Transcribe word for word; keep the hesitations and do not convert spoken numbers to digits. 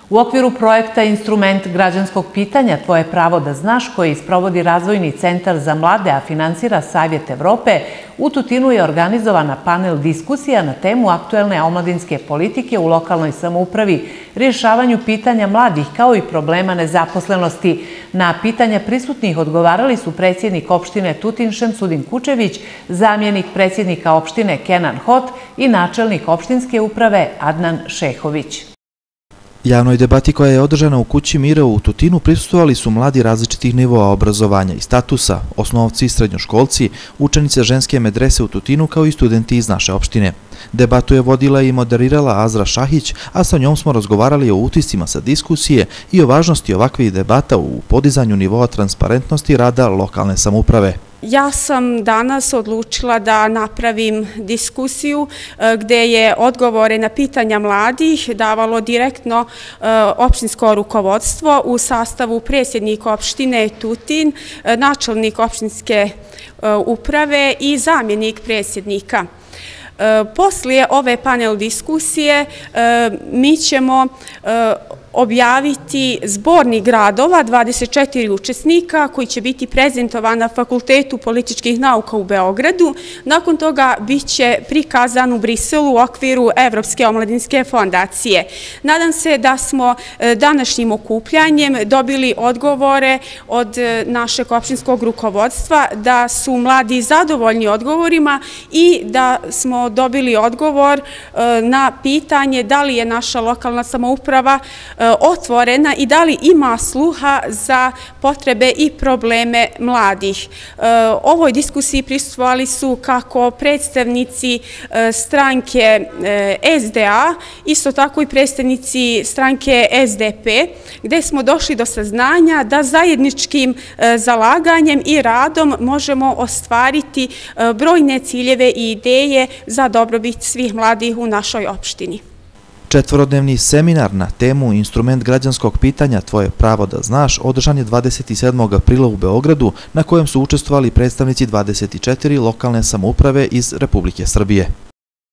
U okviru projekta Instrument građanskog pitanja Tvoje pravo da znaš, koji sprovodi Razvojni centar za mlade, a finansira Savjet Evrope, u Tutinu je organizovana panel diskusija na temu aktuelne omladinske politike u lokalnoj samoupravi, rješavanju pitanja mladih kao i problema nezaposlenosti. Na pitanja prisutnih odgovarali su predsjednik opštine Tutin Šemsudin Kučević, zamjenik predsjednika opštine Kenan Hot i načelnik opštinske uprave Adnan Šehović. Javnoj debati koja je održana u Kući mira u Tutinu prisustvovali su mladi različitih nivoa obrazovanja i statusa, osnovci i srednjoškolci, učenice ženske medrese u Tutinu kao i studenti iz naše opštine. Debatu je vodila i moderirala Azra Šahić, a sa njom smo razgovarali o utiscima sa diskusije i o važnosti ovakvih debata u podizanju nivoa transparentnosti rada lokalne samouprave. Ja sam danas odlučila da napravim diskusiju gdje je odgovore na pitanja mladih davalo direktno opštinsko rukovodstvo u sastavu predsjednika opštine Tutin, načelnik opštinske uprave i zamjenik predsjednika. Poslije ove panel diskusije mi ćemo objaviti zbornik gradova, dvadeset četiri učesnika koji će biti prezentovan na Fakultetu političkih nauka u Beogradu. Nakon toga bit će prikazan u Briselu u okviru Evropske omladinske fondacije. Nadam se da smo današnjim okupljanjem dobili odgovore od našeg opštinskog rukovodstva, da su mladi zadovoljni odgovorima i da smo dobili odgovor na pitanje da li je naša lokalna samouprava otvorena i da li ima sluha za potrebe i probleme mladih. Ovoj diskusiji prisustvovali su kako predstavnici stranke S D A, isto tako i predstavnici stranke S D P, gdje smo došli do saznanja da zajedničkim zalaganjem i radom možemo ostvariti brojne ciljeve i ideje za dobrobit svih mladih u našoj opštini. Četvorodnevni seminar na temu Instrument građanskog pitanja Tvoje pravo da znaš održan je dvadeset sedmog aprila u Beogradu, na kojem su učestvovali predstavnici dvadeset četiri lokalne samouprave iz Republike Srbije.